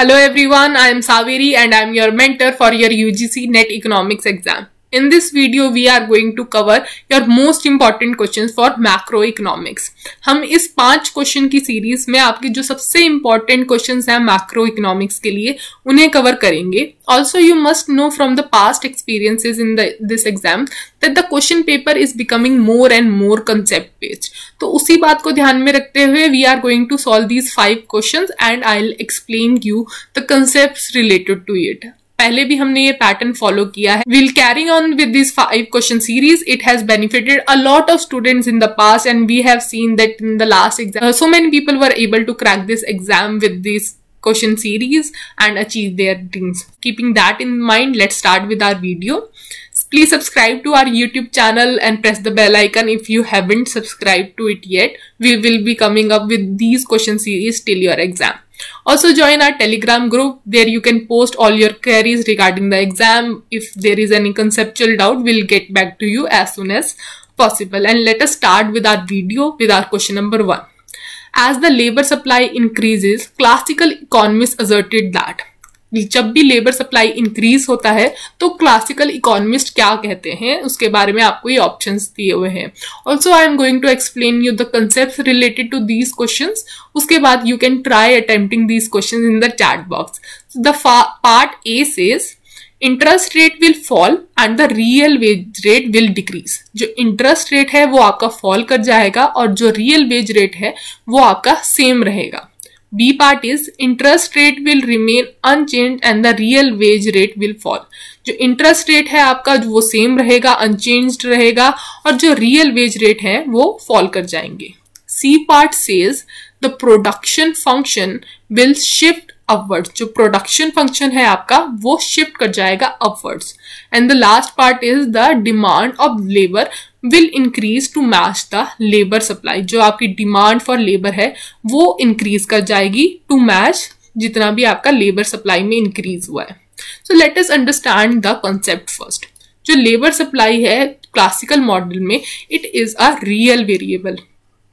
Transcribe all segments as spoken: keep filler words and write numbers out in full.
Hello everyone, I am Saveri and I am your mentor for your U G C Net Economics exam. In this video, we are going to cover your most important questions for macroeconomics. हम इस पांच question की series में आपके जो सबसे important questions हैं macroeconomics के लिए उन्हें कवर करेंगे. Also, you must know from the past experiences in the this exam that the question paper is becoming more and more concept based. तो उसी बात को ध्यान में रखते हुए we are going to solve these five questions and I'll explain you the concepts related to it. पहले भी हमने ये पैटर्न फॉलो किया है. We'll carry on with this five question series. It has benefited a lot of students in the past and we have seen that in the last exam uh, so many people were able to crack this exam with this question series and achieve their dreams. Keeping that in mind, let's start with our video. Please subscribe to our YouTube channel and press the bell icon if you haven't subscribed to it yet. We will be coming up with these question series till your exam. Also join our Telegram group. There you can post all your queries regarding the exam. If there is any conceptual doubt, we'll get back to you as soon as possible. And let us start with our video with our question number one. As the labor supply increases, classical economists asserted that जब भी labour supply increase होता है तो classical economist क्या कहते हैं उसके बारे में आपको ये ऑप्शंस दिए हुए हैं. Also I am going to explain you the concepts related to these questions. उसके बाद you can try attempting these questions in the chat box. The part A says interest rate will fall and the real wage rate will decrease. जो interest rate है वो आपका fall कर जाएगा और जो रियल वेज रेट है वो आपका सेम रहेगा. B part is interest rate will remain unchanged and the real wage rate will fall. जो interest rate है आपका वो same रहेगा, unchanged रहेगा और जो real wage rate है वो fall कर जाएंगे. C part says the production function will shift upwards. जो production function है आपका वो shift कर जाएगा upwards. And the last part is the demand of labor will increase to match the labor supply. जो आपकी demand for labor है वो increase कर जाएगी to match जितना भी आपका labor supply में increase हुआ है. So let us understand the concept first. जो labor supply है classical model में it is a real variable.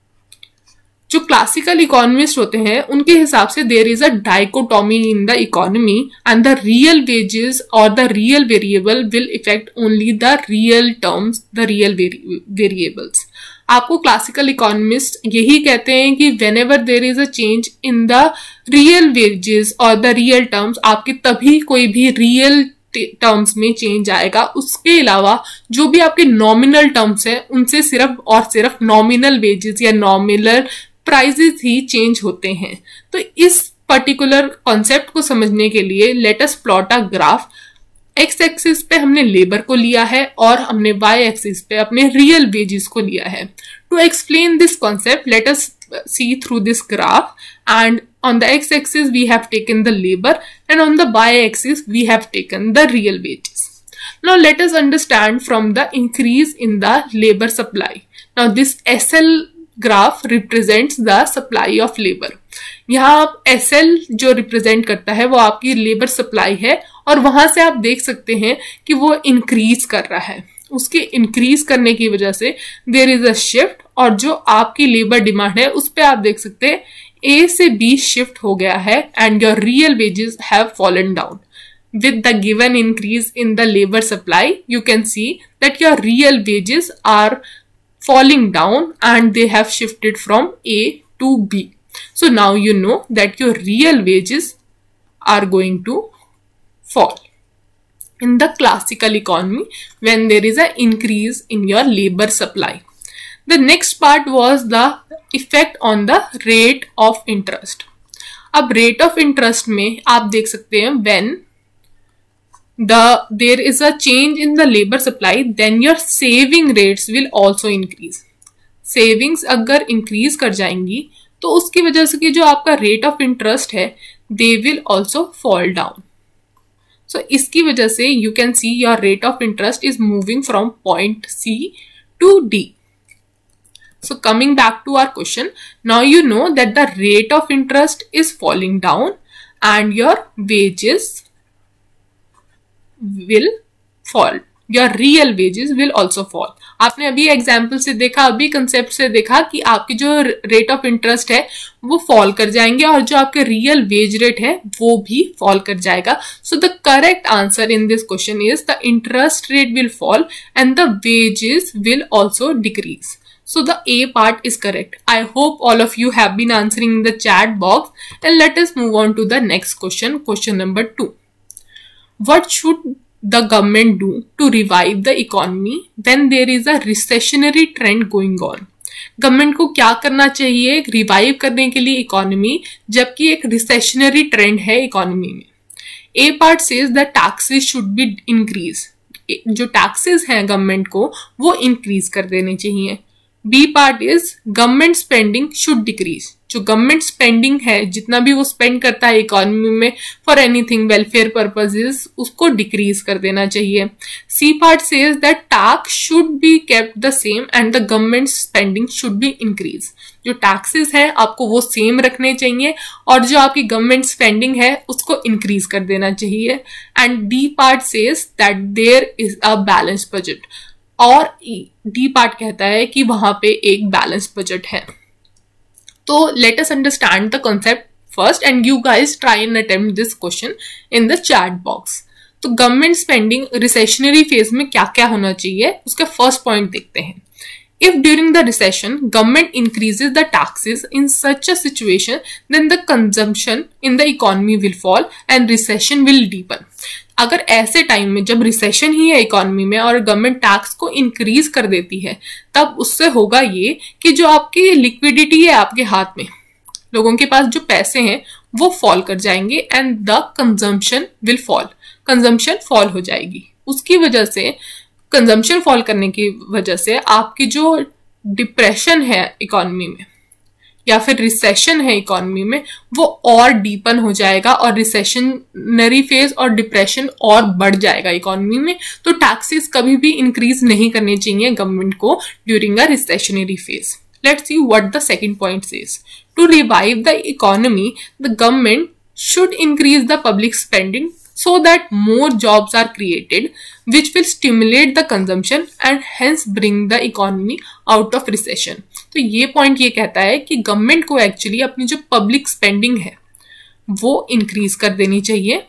जो क्लासिकल इकोनॉमिस्ट होते हैं उनके हिसाब से there is a dichotomy in the economy and the real wages और the real variable will effect only the real terms the real variables. आपको classical economist यही कहते हैं कि whenever there is a change in the real wages और the real terms आपके तभी कोई भी रियल टर्म्स में चेंज आएगा. उसके अलावा जो भी आपके नॉमिनल टर्म्स हैं उनसे सिर्फ और सिर्फ नॉमिनल वेजेस या नॉमिनल प्राइजेस ही चेंज होते हैं. तो इस पर्टिकुलर कॉन्सेप्ट को समझने के लिए let us plot a graph. X axis पे हमने लेबर को लिया है और हमने वाई एक्सिस पे अपने रियल वेजेस को लिया है. To explain this concept let us see through this graph and on the x-axis we have taken the labor and on the y-axis we have taken the real wages. Now let us understand from the increase in the labor supply. Now this S L graph represents the supply of labor. यहाँ आप S L जो represent करता है वो आपकी labor supply है और वहां से आप देख सकते हैं कि वो increase कर रहा है. उसके increase करने की वजह से there is a shift और जो आपकी labor demand है उस पर आप देख सकते हैं A से B shift हो गया है and your real wages have fallen down. With the given increase in the labor supply, you can see that your real wages are falling down and they have shifted from A to B. So now you know that your real wages are going to fall. In the classical economy, when there is an increase in your labor supply. The next part was the effect on the rate of interest. अब rate of interest में आप देख सकते हैं when the there is a change in the labor supply, then your saving rates will also increase. Savings अगर increase कर जाएंगी तो उसकी वजह से कि जो आपका rate of interest है they will also fall down. So इसकी वजह से you can see your rate of interest is moving from point C to D. So coming back to our question, now you know that the rate of interest is falling down and your wages will fall. Your real wages will also fall. आपने अभी example से देखा, अभी concept से देखा कि आपके जो रेट ऑफ इंटरेस्ट है वो फॉल कर जाएंगे और जो आपके रियल वेज रेट है वो भी फॉल कर जाएगा. So the correct answer in this question is the interest rate will fall and the wages will also decrease. So the A part is correct. I hope all of you have been answering in the chat box, and let us move on to the next question. Question number two. What should the government do to revive the economy when there is a recessionary trend going on? Government को क्या करना चाहिए revive करने के लिए economy जबकि एक recessionary trend है इकोनॉमी में? A part says that taxes should be increased. जो टैक्सेस हैं गवर्नमेंट को वो इंक्रीज कर देने चाहिए. B part is government spending should decrease. जो गवर्नमेंट स्पेंडिंग है जितना भी वो स्पेंड करता है इकोनॉमी में फॉर एनीथिंग वेलफेयर पर्पसेस उसको डिक्रीज कर देना चाहिए. C part says that tax should be kept the same and the government spending should be increase. जो टैक्सेस है आपको वो सेम रखने चाहिए और जो आपकी गवर्नमेंट स्पेंडिंग है उसको इंक्रीज कर देना चाहिए. And D part says that there is a balance budget. और डी पार्ट कहता है कि वहां पे एक बैलेंस बजट है. तो let us understand the concept first and you guys try and attempt this question in the chat box. तो गवर्नमेंट स्पेंडिंग रिसेशनरी फेज में क्या क्या होना चाहिए उसका फर्स्ट पॉइंट देखते हैं. If during the recession government increases the taxes in such a situation, then the consumption in the economy will fall and recession will deepen. अगर ऐसे टाइम में जब रिसेशन ही है इकोनॉमी में और गवर्नमेंट टैक्स को इंक्रीज कर देती है तब उससे होगा ये कि जो आपकी लिक्विडिटी है आपके हाथ में, लोगों के पास जो पैसे हैं वो फॉल कर जाएंगे and the consumption will fall. Consumption fall हो जाएगी. उसकी वजह से कंजम्पशन फॉल करने की वजह से आपकी जो डिप्रेशन है इकोनॉमी में या फिर रिसेशन है इकोनॉमी में वो और डीपन हो जाएगा और रिसेशनरी फेज और डिप्रेशन और बढ़ जाएगा इकोनॉमी में. तो टैक्सेस कभी भी इंक्रीज नहीं करने चाहिए गवर्नमेंट को during a recessionary phase. Let's see what the second point says. To revive the economy the government should increase the public spending so that more jobs are created which will stimulate the consumption and hence bring the economy out of recession. तो ये point ये कहता है कि government को actually अपनी जो public spending है वो इंक्रीज कर देनी चाहिए.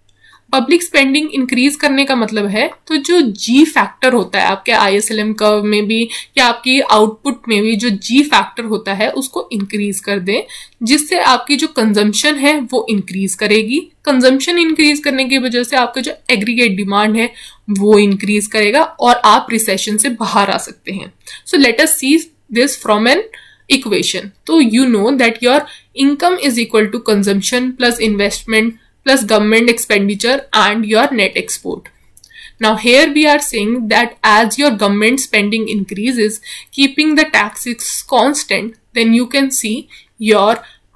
पब्लिक स्पेंडिंग इंक्रीज करने का मतलब है तो जो जी फैक्टर होता है आपके आईएसएलएम कर्व में भी या आपकी आउटपुट में भी जो जी फैक्टर होता है उसको इंक्रीज कर दें जिससे आपकी जो कंजम्पशन है वो इंक्रीज करेगी. कंजम्पशन इंक्रीज करने की वजह से आपका जो एग्रीगेट डिमांड है वो इंक्रीज करेगा और आप रिसेशन से बाहर आ सकते हैं. So let us see this from an equation. तो you know that your income is equal to consumption plus investment plus government expenditure and your net export. Now here we are saying that as your government spending increases, keeping the taxes constant, then you can see your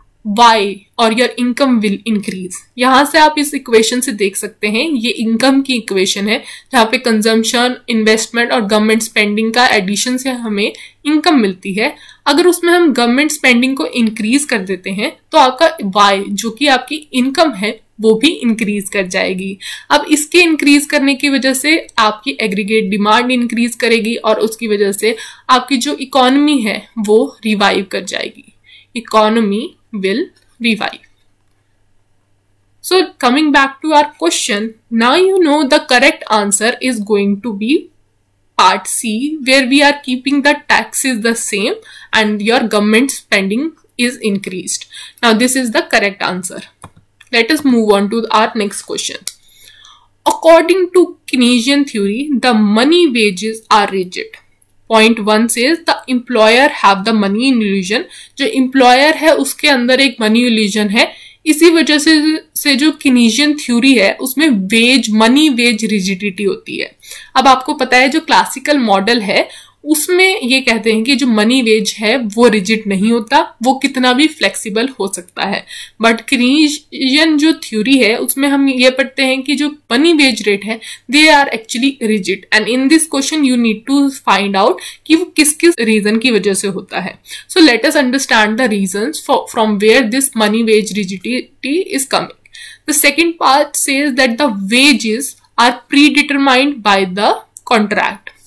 Y or your income will increase. यहाँ से आप इस equation से देख सकते हैं ये income की इक्वेशन है जहाँ पे कंजम्पशन, इन्वेस्टमेंट और गवर्नमेंट स्पेंडिंग का एडिशन से हमें इनकम मिलती है. अगर उसमें हम गवर्नमेंट स्पेंडिंग को इंक्रीज कर देते हैं तो आपका Y जो कि आपकी इनकम है वो भी इंक्रीज कर जाएगी. अब इसके इंक्रीज करने की वजह से आपकी एग्रीगेट डिमांड इंक्रीज करेगी और उसकी वजह से आपकी जो इकोनॉमी है वो रिवाइव कर जाएगी. Economy will revive. So coming back to our question, now you know the correct answer is going to be part C, where we are keeping the taxes the same and your government spending is increased. Now this is the correct answer. Let us move on to our next question. According to Keynesian theory, the money wages are rigid. Point one says the employer have the money illusion. जो employer है उसके अंदर एक money illusion है. इसी वजह से से जो कीनीशियन थ्योरी है उसमें वेज मनी वेज रिजिडिटी होती है. अब आपको पता है जो क्लासिकल मॉडल है उसमें ये कहते हैं कि जो मनी वेज है वो रिजिड नहीं होता, वो कितना भी फ्लेक्सिबल हो सकता है. बट कीनीशियन जो थ्योरी है उसमें हम ये पढ़ते हैं कि जो मनी वेज रेट है they are actually rigid. And in this question you need to find out कि वो किस किस रीजन की वजह से होता है. So let us understand the reasons from where this money wage rigidity is coming. The second part says that the wages are predetermined by the contract.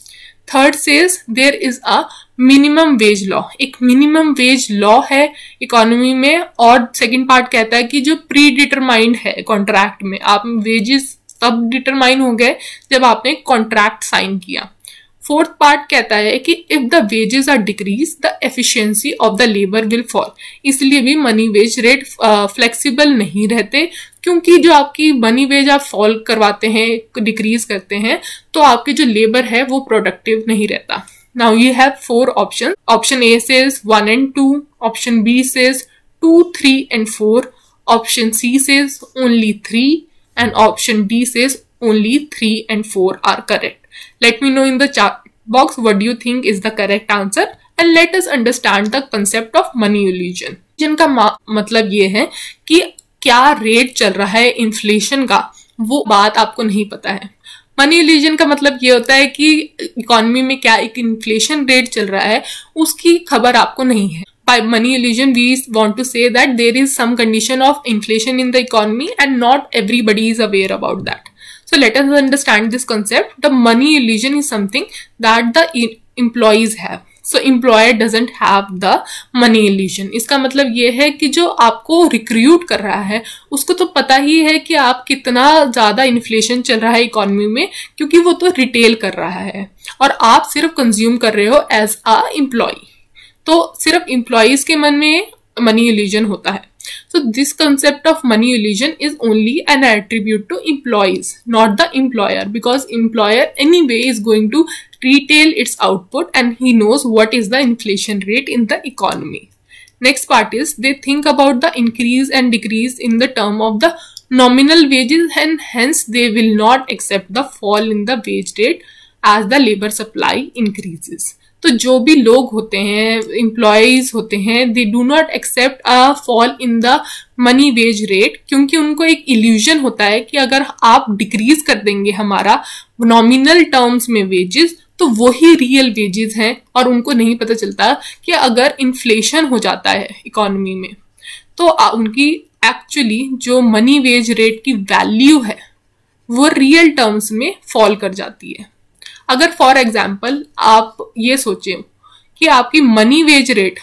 Third says there is a minimum wage law, एक minimum wage law है economy में। और second part कहता है कि जो pre determined है contract में, आप वेजेस तब डिटरमाइन हो गए जब आपने कॉन्ट्रैक्ट साइन किया। फोर्थ पार्ट कहता है कि if the wages are decrease the efficiency of the labour will fall, इसलिए भी मनी वेज रेट फ्लेक्सिबल नहीं रहते, क्योंकि जो आपकी मनी वेज आप फॉल करवाते हैं, डिक्रीज करते हैं, तो आपकी जो लेबर है वो प्रोडक्टिव नहीं रहता। Now you have four option, option A says one and two, option B says two three and four, option C says only three, and option D says only three and four are correct. Let me know in the chat box what do you think is the correct answer and let us understand the concept of money illusion. जिनका मतलब ये है कि क्या rate चल रहा है inflation का, वो बात आपको नहीं पता है। मनी इल्यूजन का मतलब ये होता है कि इकोनॉमी में क्या एक इन्फ्लेशन रेट चल रहा है उसकी खबर आपको नहीं है। By money illusion, we want to say that there is some condition of inflation in the economy and not everybody is aware about that. So let us understand this concept. The money illusion is something that the employees have. So employer doesn't have the money illusion. इसका मतलब ये है कि जो आपको recruit कर रहा है उसको तो पता ही है कि आप कितना ज्यादा इन्फ्लेशन चल रहा है इकोनॉमी में, क्योंकि वो तो रिटेल कर रहा है और आप सिर्फ कंज्यूम कर रहे हो एज अ एम्प्लॉय। तो सिर्फ एम्प्लॉइज के मन में मनी इल्यूजन होता है। So this concept of money illusion is only an attribute to employees, not the employer, because employer anyway is going to retail its output and he knows what is the inflation rate in the economy. Next part is they think about the increase and decrease in the term of the nominal wages and hence they will not accept the fall in the wage rate as the labor supply increases. तो जो भी लोग होते हैं, employees होते हैं, they do not accept a fall in the money wage rate, क्योंकि उनको एक इल्यूजन होता है कि अगर आप डिक्रीज कर देंगे हमारा नॉमिनल टर्म्स में वेजेस तो वही रियल वेजेस हैं, और उनको नहीं पता चलता कि अगर इन्फ्लेशन हो जाता है इकोनॉमी में तो उनकी एक्चुअली जो मनी वेज रेट की वैल्यू है वो रियल टर्म्स में फॉल कर जाती है। अगर फॉर एग्जाम्पल आप ये सोचें कि आपकी मनी वेज रेट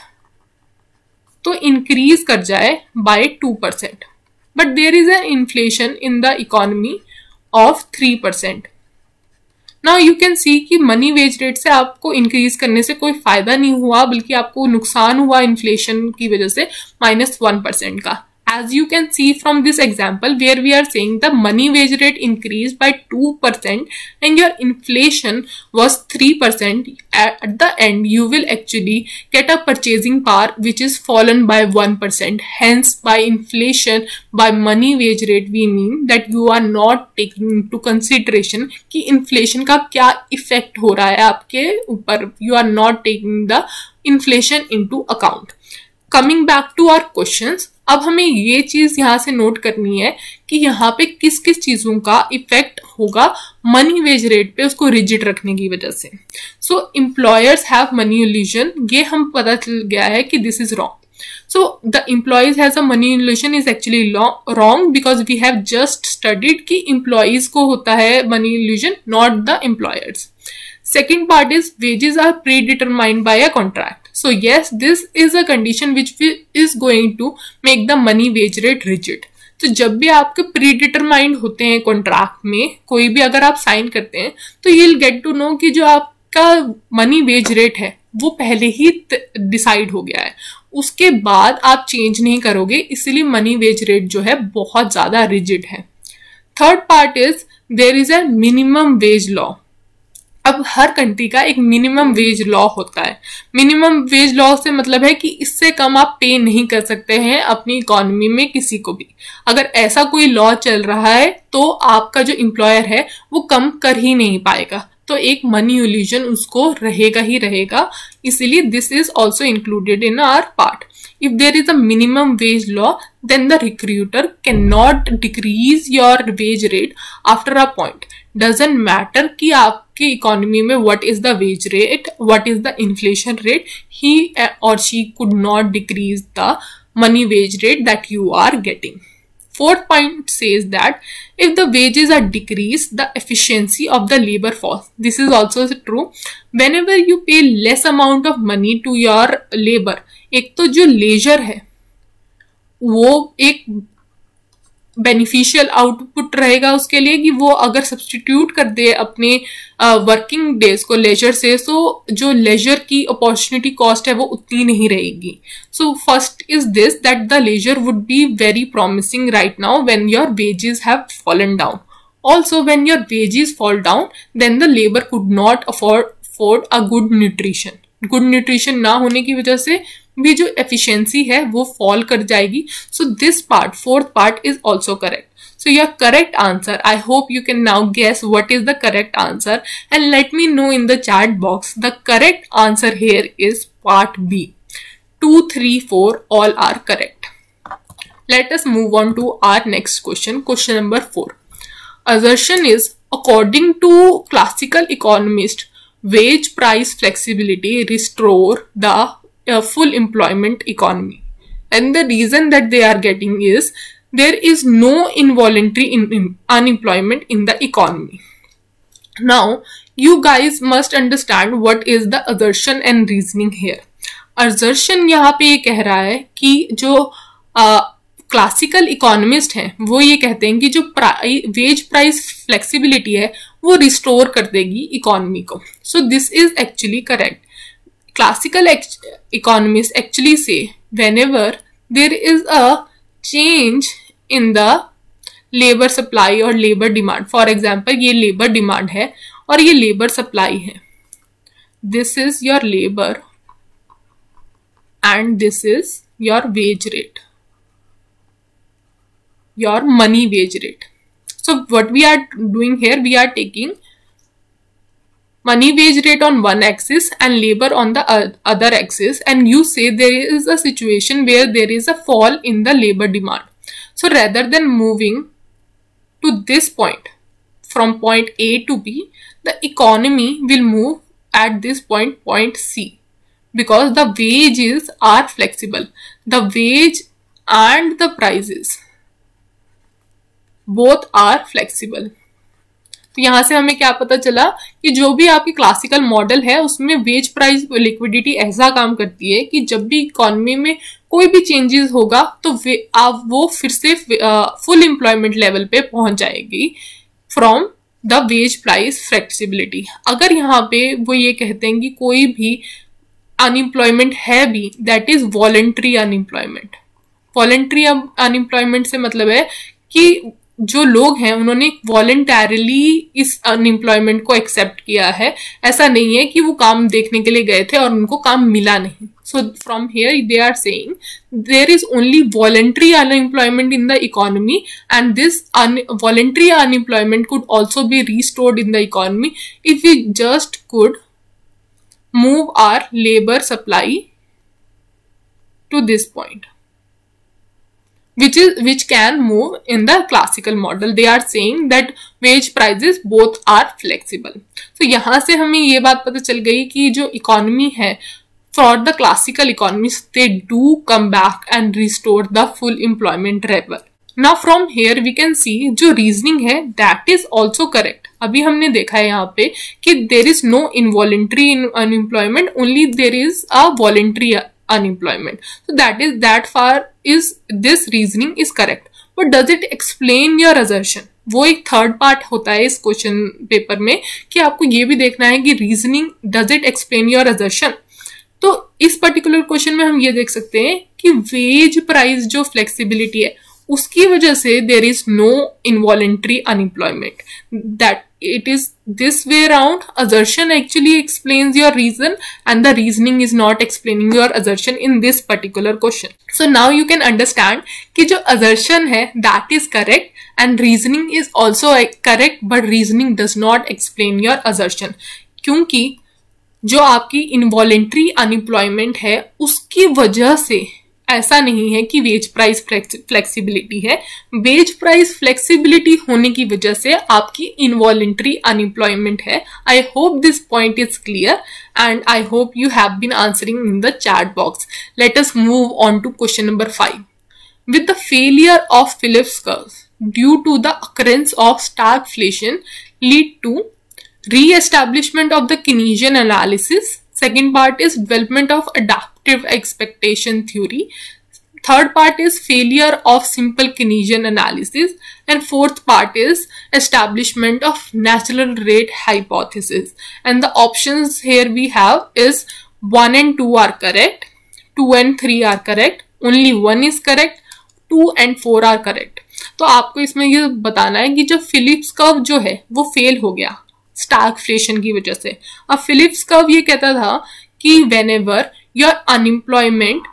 तो इंक्रीज कर जाए by two percent, but there is an inflation in the economy of three percent. Now you can see कि मनी वेज रेट से आपको इंक्रीज करने से कोई फायदा नहीं हुआ, बल्कि आपको नुकसान हुआ इन्फ्लेशन की वजह से माइनस वन परसेंट का। As you can see from this example where we are saying the money wage rate increased by two percent and your inflation was three percent, at the end you will actually get a purchasing power which is fallen by one percent. Hence by inflation, by money wage rate we mean that you are not taking into consideration कि inflation का क्या effect हो रहा है आपके ऊपर, you are not taking the inflation into account. Coming back to our questions, अब हमें ये चीज यहाँ से नोट करनी है कि यहाँ पे किस किस चीजों का इफेक्ट होगा मनी वेज रेट पे उसको रिजिड रखने की वजह से। सो एम्प्लॉयर्स हैव मनी इल्यूजन, ये हम पता चल गया है कि this is wrong. So the employees has a money illusion is actually wrong because we have just studied कि एम्प्लॉयज को होता है money illusion, not the employers. Second part is wages are predetermined by a contract. So yes, this is a condition which is going to make the money wage rate rigid. तो जब भी आपके predetermined होते हैं contract में, कोई भी अगर आप साइन करते हैं तो you will get to know कि जो आपका मनी वेज रेट है वो पहले ही डिसाइड हो गया है, उसके बाद आप चेंज नहीं करोगे, इसलिए मनी वेज रेट जो है बहुत ज्यादा रिजिड है। Third part is there is a minimum wage law. अब हर कंट्री का एक मिनिमम वेज लॉ होता है। मिनिमम वेज लॉ से मतलब है कि इससे कम आप पे नहीं कर सकते हैं अपनी इकोनॉमी में किसी को भी। अगर ऐसा कोई लॉ चल रहा है तो आपका जो एम्प्लॉयर है वो कम कर ही नहीं पाएगा, तो एक मनी इल्यूजन उसको रहेगा ही रहेगा। इसीलिए this is also included in our part. If there is a minimum wage law, then the recruiter cannot decrease your wage rate after a point. Doesn't matter कि आपकी इकोनॉमी में what is the wage rate, what is the inflation rate, he or she could not decrease the money wage rate that you are getting. Fourth point says that if the wages are decreased, the efficiency of the labor falls. This is also true. Whenever you pay less amount of money to your labor, एक तो जो laser है वो एक beneficial output रहेगा उसके लिए कि वो अगर सब्सटीट्यूट कर दे अपने वर्किंग uh, डेज को लेजर से, सो जो लेजर की अपॉर्चुनिटी कॉस्ट है वो उतनी नहीं रहेगी. So first is this that the leisure would be very promising right now when your wages have fallen down. Also when your wages fall down then the labour could not afford afford a good nutrition. Good nutrition ना होने की वजह से भी जो efficiency है वो fall कर जाएगी. So this part, fourth part, is also correct. So your correct answer, I hope you can now guess what is the correct answer and let me know in the chat box. The correct answer here is part B. two, three, four all are correct. Let us move on to our next question. Question number four. Assertion is, according to classical economist, wage price flexibility restore the uh, full employment economy. And the reason that they are getting is there is no involuntary in, in unemployment in the economy. Now, you guys must understand what is the assertion and reasoning here. Assertion यहाँ पे ये कह रहा है कि जो classical uh, economist हैं वो ये कहते हैं कि जो वेज प्राइस फ्लेक्सिबिलिटी है वो रिस्टोर कर देगी इकोनॉमी को. So this is actually correct. Classical economist actually से whenever there is a change in the labor supply or labor demand. For example, ये labor demand है और ये labor supply है. This is your labor and this is your wage rate, your money wage rate. So what we are doing here, we are taking money wage rate on one axis and labor on the other axis, and you say there is a situation where there is a fall in the labor demand. So rather than moving to this point from point A to B, the economy will move at this point, point C, because the wages are flexible. The wage and the prices both are flexible. तो यहाँ से हमें क्या पता चला कि जो भी आपकी क्लासिकल मॉडल है उसमें वेज प्राइस लिक्विडिटी ऐसा काम करती है कि जब भी इकोनॉमी में कोई भी चेंजेस होगा तो आप वो फिर से फुल एम्प्लॉयमेंट लेवल पे पहुंच जाएगी from the wage price flexibility. अगर यहाँ पे वो ये कहते हैं कि कोई भी अनएम्प्लॉयमेंट है भी, that is voluntary unemployment. Voluntary unemployment से मतलब है कि जो लोग हैं उन्होंने वॉलंटरली इस अनएम्प्लॉयमेंट को एक्सेप्ट किया है. ऐसा नहीं है कि वो काम देखने के लिए गए थे और उनको काम मिला नहीं. So from here they are saying there is only voluntary unemployment in the economy and this voluntary unemployment could also be restored in the economy if we just could move our labour supply to this point, which is which can move in the classical model. They are saying that wage prices both are flexible. So यहाँ से हमें ये बात पता चल गई कि जो इकोनॉमी है for the classical economists, they do come back and restore the full employment level. Now from here we can see जो reasoning है that is also correct. अभी हमने देखा है यहाँ पे कि there is no involuntary unemployment, only there is a voluntary unemployment. So that is that far is this reasoning is correct. But does it explain your assertion? वो एक third part होता है इस क्वेश्चन पेपर में कि आपको ये भी देखना है कि reasoning does it explain your assertion. तो इस पर्टिकुलर क्वेश्चन में हम ये देख सकते हैं कि वेज प्राइस जो फ्लेक्सिबिलिटी है उसकी वजह से there is no involuntary unemployment. That it is this way around. Assertion actually explains your reason and the reasoning is not explaining your assertion in this particular question. So now you can understand कि जो assertion है that is correct and reasoning is also correct, but reasoning does not explain your assertion. क्योंकि जो आपकी involuntary unemployment है उसकी वजह से ऐसा नहीं है कि वेज प्राइस फ्लेक्सिबिलिटी है. वेज प्राइस फ्लेक्सिबिलिटी होने की वजह से आपकी इनवॉलंटरी अनएम्प्लॉयमेंट है. I hope this point is clear and I hope you have been answering in the chat box. Let us move on to question number five. with the failure of Phillips curve due to the occurrence of stagflation lead to re-establishment of the Keynesian analysis. Second part is development of adaptive expectation theory. Third part is failure of simple Keynesian analysis. And fourth part is establishment of natural rate hypothesis. And the options here we have is one and two are correct, two and three are correct, only one is correct, two and four are correct. तो आपको इसमें ये बताना है कि जब Phillips curve जो है वो फेल हो गया स्टैगफ्लेशन की वजह से. अब फिलिप्स कर्व ये कहता था कि whenever your unemployment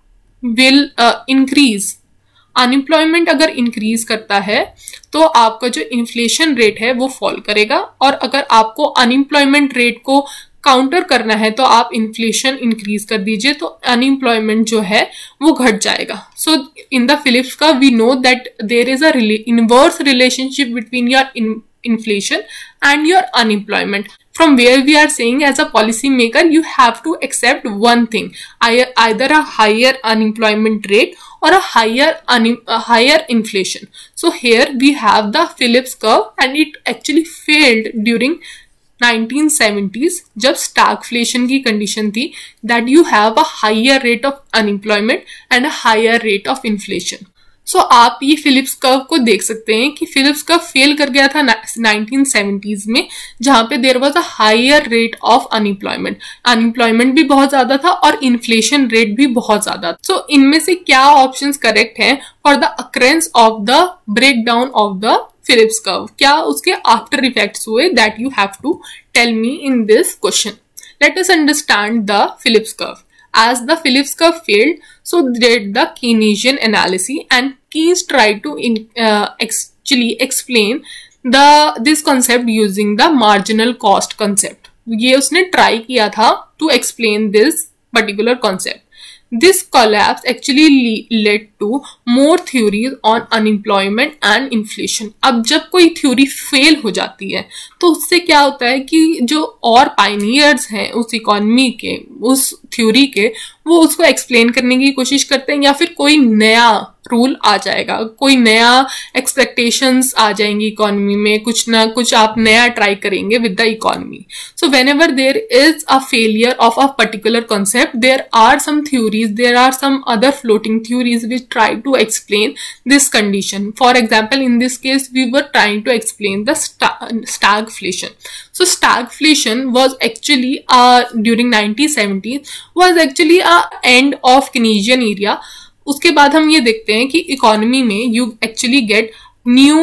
will uh, increase, unemployment अगर इंक्रीज करता है तो आपका जो इन्फ्लेशन रेट है वो फॉल करेगा, और अगर आपको अनएम्प्लॉयमेंट रेट को काउंटर करना है तो आप इन्फ्लेशन इंक्रीज कर दीजिए, तो अनएम्प्लॉयमेंट जो है वो घट जाएगा. सो इन द फिलिप्स का we know that there is a inverse relationship between your inflation and your unemployment, from where we are saying as a policy maker you have to accept one thing, either a higher unemployment rate or a higher un a higher inflation. So here we have the Phillips curve, and it actually failed during nineteen seventies जब stagflation की condition थी that you have a higher rate of unemployment and a higher rate of inflation. So so, आप ये Phillips curve को देख सकते हैं कि फिलिप्स कर्व फेल कर गया था नाइनटीन सेवेंटीज में, जहां पे there was a higher rate of unemployment. Unemployment भी बहुत ज्यादा था और इन्फ्लेशन रेट भी बहुत ज्यादा था. सो so, इनमें से क्या ऑप्शंस करेक्ट हैं for the occurrence of the break down of the Phillips curve? क्या उसके आफ्टर इफेक्ट्स हुए? That you have to tell me in this question. Let us understand the Phillips curve. As the Phillips curve failed, so did the Keynesian analysis, and Keynes tried to in, uh, actually explain the this concept using the marginal cost concept. ये उसने try किया था to explain this particular concept. This collapse actually led to more theories on unemployment and inflation. अब जब कोई theory fail हो जाती है तो उससे क्या होता है कि जो और पायनियर्स हैं उस इकोनॉमी के, उस थ्योरी के, वो उसको एक्सप्लेन करने की कोशिश करते हैं, या फिर कोई नया रूल आ जाएगा, कोई नया एक्सपेक्टेशंस आ जाएंगी इकोनॉमी में, कुछ ना कुछ आप नया ट्राई करेंगे with the economy. So whenever there is a failure of a particular concept, there are some theories, there are some other floating theories which try to explain this condition. For example, in this case we were trying to explain the stagflation. So stagflation was actually uh, during nineteen seventies was actually a end of Keynesian era. उसके बाद हम ये देखते हैं कि economy में you actually get new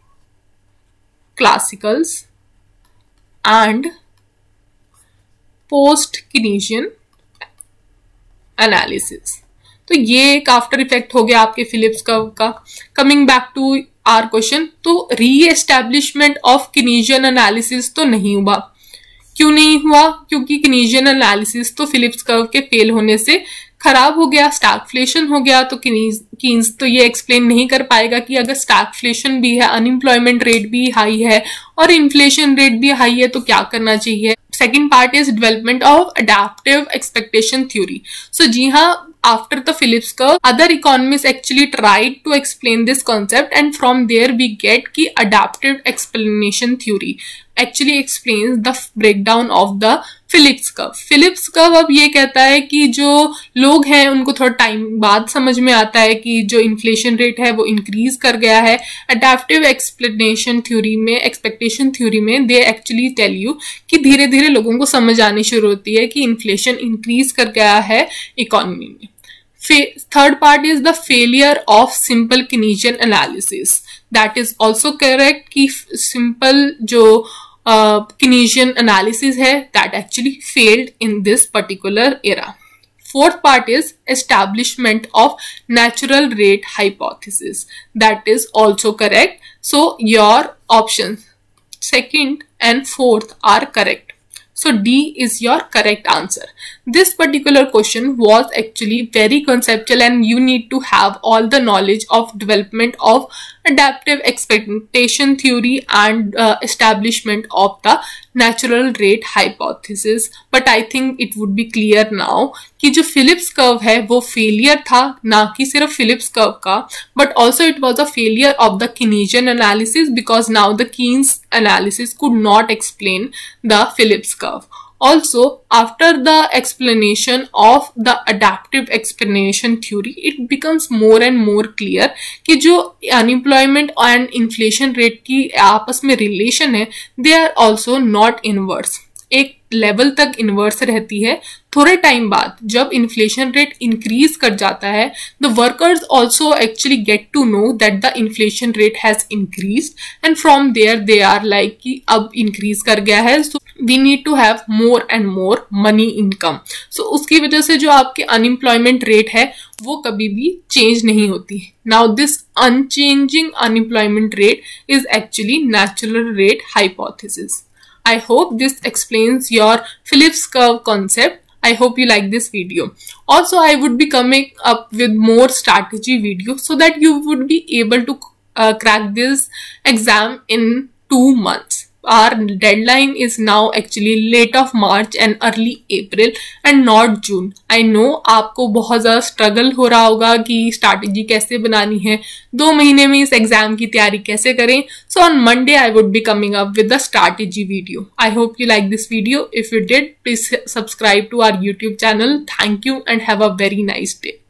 classicals and post Keynesian analysis. तो ये एक आफ्टर इफेक्ट हो गया आपके फिलिप्स कर्व का. Coming back to our question, तो re establishment of Keynesian analysis तो नहीं हुआ. क्यों नहीं हुआ? क्योंकि कीनेशियन एनालिसिस तो फिलिप्स कर्व के फेल होने से खराब हो गया, स्टैगफ्लेशन हो गया. तो कीन्स तो ये एक्सप्लेन नहीं कर पाएगा कि अगर स्टैगफ्लेशन भी है, अनएम्प्लॉयमेंट रेट भी हाई है और इन्फ्लेशन रेट भी हाई है तो क्या करना चाहिए. Second part is development of adaptive expectation theory. So जी हाँ, after the Phillips curve, other economists actually tried to explain this concept, and from there we get कि adaptive explanation theory actually explains the breakdown of the Phillips curve. Phillips curve अब ये कहता है कि जो लोग हैं उनको थोड़ा टाइम बाद समझ में आता है कि जो इन्फ्लेशन रेट है वो इंक्रीज कर गया है. Adaptive explanation theory में, expectation theory में they actually tell you कि धीरे धीरे लोगों को समझ आनी शुरू होती है कि इन्फ्लेशन इंक्रीज कर गया है इकोनॉमी में. Third part is the failure of simple Keynesian analysis. That is also correct कि simple जो uh, Keynesian analysis है that actually failed in this particular era. Fourth part is establishment of natural rate hypothesis. That is also correct. So your options second and fourth are correct. So D is your correct answer. This particular question was actually very conceptual, and you need to have all the knowledge of development of adaptive expectation theory and uh, establishment of the natural rate hypothesis. But I think it would be clear now कि जो Phillips curve है वो failure था, ना कि सिर्फ Phillips curve का, but also it was a failure of the Keynesian analysis because now the Keynes analysis could not explain the Phillips curve. Also, after the explanation of the adaptive explanation theory, it becomes more and more clear कि जो unemployment and inflation rate की आपस में relation है, they are also not inverse. एक level तक inverse रहती है, थोड़े टाइम बाद जब इन्फ्लेशन रेट इंक्रीज कर जाता है, the workers also actually get to know that the inflation rate has increased and from there they are like कि अब इंक्रीज कर गया है, so we need to have more and more money income. सो उसकी वजह से जो आपके अनएम्प्लॉयमेंट रेट है वो कभी भी चेंज नहीं होती. Now this unchanging unemployment rate is actually natural rate hypothesis. I hope this explains your Phillips curve concept. I hope you like this video. Also, I would be coming up with more strategy videos so that you would be able to uh, crack this exam in two months. Our deadline is now actually late of March and early April and not June. I know आपको बहुत ज़्यादा struggle हो रहा होगा कि strategy कैसे बनानी है, दो महीने में इस exam की तैयारी कैसे करें. So on Monday I would be coming up with the strategy video. I hope you like this video. If you did, please subscribe to our YouTube channel. Thank you and have a very nice day.